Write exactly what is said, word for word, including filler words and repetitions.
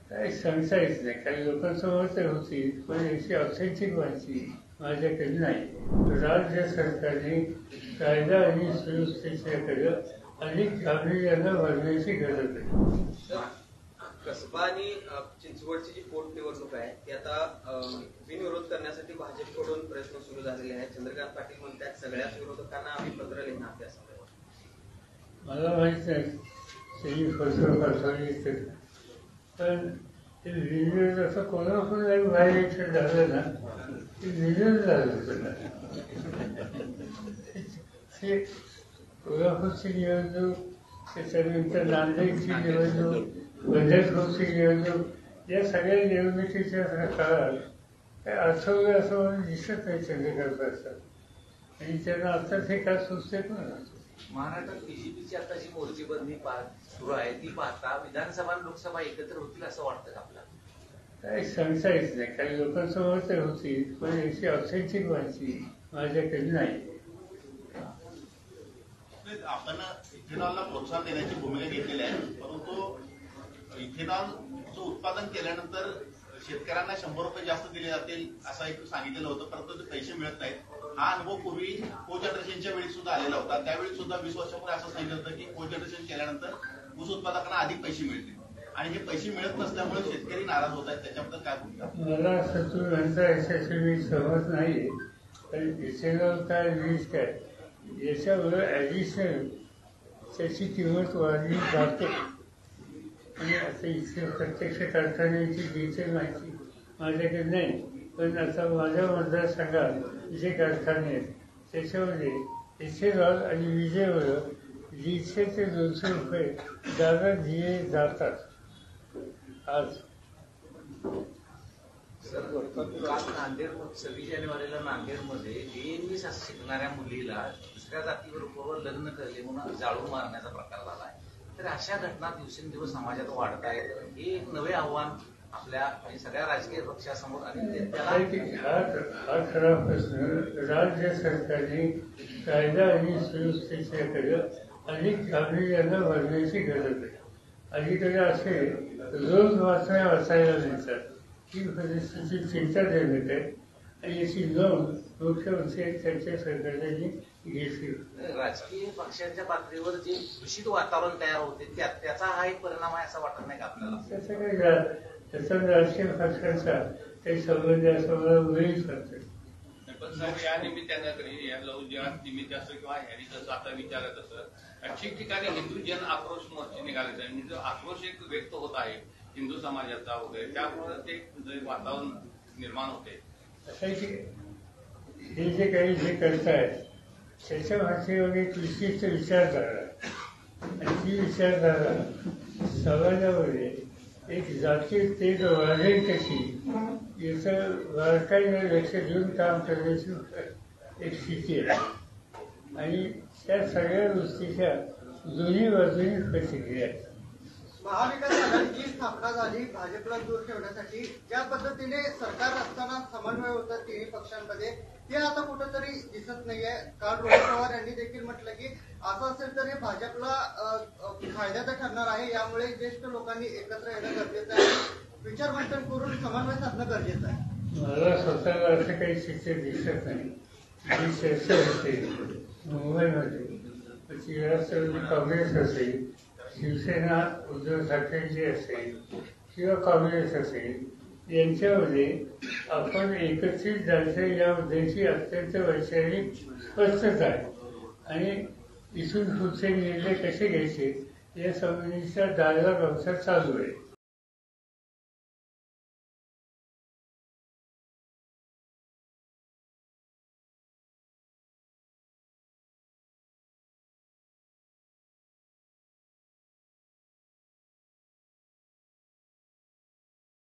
काही सांगता येत नाही. काही लोकांसमोर तर होती, पण याची ऑथेंटिक माहिती माझ्याकडे नाही. राज्य सरकारने कायदा आणि सुव्यवस्थेच्याकडे अधिक गांभीर्यानं वागण्याची गरज आहे. कसबा आणि चिंचवडची जी पोटनिवडणूक आहे ती आता बिनविरोध करण्यासाठी भाजपकडून प्रयत्न सुरू झालेले आहेत. चंद्रकांत पाटील म्हणतात सगळ्याच विरोधकांना आम्ही पत्र लिहिणार ते असं. मला माहित नाही त्यांनी फसवं फसवली, पण ते विरोध असं कोणाकोणाला बाहेर यायचं झालं ना ते विरोध झालं होतं. ते कोल्हापूरची निवडणूक, त्याच्यानंतर नांदेडची निवडणूक, बदलपूरची निवडणूक, या सगळ्या निवडणुकीच्या काळात काय अर्थव्य असं मला दिसत नाही चंद्रकांत असतात आणि त्यांना आता ते काय सुचते पण. महाराष्ट्रात बीजेपीची आता जी मोर्चेबंदी सुरू आहे ती पाहता विधानसभा आणि लोकसभा एकत्र होतील असं वाटतं का आपल्याला? काही सांगता येत नाही. काही लोकांसमोर तर होती, पण याची ऑथेंटिक माहिती माझ्याकडे नाही. आपण इथेनॉलला प्रोत्साहन देण्याची भूमिका घेतलेली आहे, परंतु इथेनॉलचं उत्पादन केल्यानंतर शेतकऱ्यांना शंभर रुपये जास्त दिले जातील असं एक सांगितलेलं होतं, परंतु ते पैसे मिळत नाहीत. हा अनुभव पूर्वी को जनरेशनच्या वेळी सुद्धा आलेला होता. त्यावेळी सुद्धा वीस वर्षापूर्वी असं सांगितलं होतं की को जनरेशन केल्यानंतर ऊस उत्पादकांना अधिक पैसे मिळतील आणि हे पैसे मिळत नसल्यामुळे शेतकरी नाराज होत आहेत. त्याच्याबद्दल काय भूमिका? मला असं तू म्हणता याच्याशी मी सहमत नाही. पण इथेनॉल काय वीज काय याच्यावर ॲडिशनल त्याची किंमत वाढली जाते आणि आता इथे प्रत्यक्ष कारखान्याची डिटेल माहिती माझ्याकडे नाही. पण आता माझ्या मतदारसंघात जे कारखाने आहेत त्याच्यामध्ये इथेनॉल आणि विजेवर दीडशे ते दोनशे रुपये जागा दिले जातात आज. काल नांदेड सव्वीस जानेवारीला नांदेडमध्ये एएनबी शिकणाऱ्या मुलीला दुसऱ्या जातीबरोबर लग्न करले म्हणून जाळून मारण्याचा प्रकार झाला आहे. तर अशा घटना दिवसेंदिवस समाजात वाढत आहेत. हे एक नवे आव्हान आपल्या आणि सगळ्या राजकीय पक्षासमोर आणि त्याला हा खरा प्रश्न राज्य सरकारने कायदा आणि सुव्यवस्थेच्याकडे अधिक गांभीर्यानं वागण्याची गरज आहे. अलीकडे असे रोज बातम्या वाचायला मिळतात ही परिस्थिती चिंताजनक आहे आणि याची नोंद मुख्यमंत्री त्यांच्या सरकारने घेतली. राजकीय पक्षांच्या पातळीवर जे दूषित वातावरण तयार होते त्याचा हा एक परिणाम आहे असं वाटत नाही का आपल्याला? त्याचा काही त्याचा राजकीय पक्षांचा काही संबंध असं मला उघडीच करतो. पण सर या निमित्तानं या लव जिहाद निमित्त असं किंवा ह्यानी जसं आता विचारत असं ठिकठिकाणी हिंदू जन आक्रोश मोर्चे निघाले आणि जो आक्रोश एक व्यक्त होत आहे हिंदू समाजाचा वगैरे त्यामुळे ते जे वातावरण निर्माण होते. असं हे जे काही जे करतायत त्याच्या भाषेवर एक विशिष्ट विचारधारा आणि ती विचारधारा समाजामध्ये एक जाती तेज वाढेल कशी याचं बारकाईने लक्ष देऊन काम करण्याची एक स्थिती आहे आणि त्या सगळ्या गोष्टीच्या दोन्ही बाजूनी प्रतिक्रिया आहेत. महाविकास आघाडीची स्थापना झाली भाजपला दूर ठेवण्यासाठी. ज्या पद्धतीने सरकार असताना समन्वय होता तिन्ही पक्षांमध्ये ते आता कुठंतरी दिसत नाहीये. काल रोहित पवार यांनी देखील म्हटलं की असं असेल तर हे भाजपला फायद्याचं ठरणार आहे. यामुळे ज्येष्ठ लोकांनी एकत्र येणं गरजेचं आहे. विचार मंथन करून समन्वय साधणं गरजेचं आहे. मला स्वतःला असं काही शिक्षण दिसत नाही. जी चर्चा होते मुंबईमध्ये ती राष्ट्रवादी काँग्रेस असेल, शिवसेना उद्धव ठाकरेंची असेल किंवा काँग्रेस असेल यांच्यामध्ये आपण एकत्रित जायचं याबद्दलची अत्यंत वैचारिक स्पष्टता आहे आणि इथून पुढचे निर्णय कसे घ्यायचे या संबंधीचा डायलॉग आमचा चालू आहे.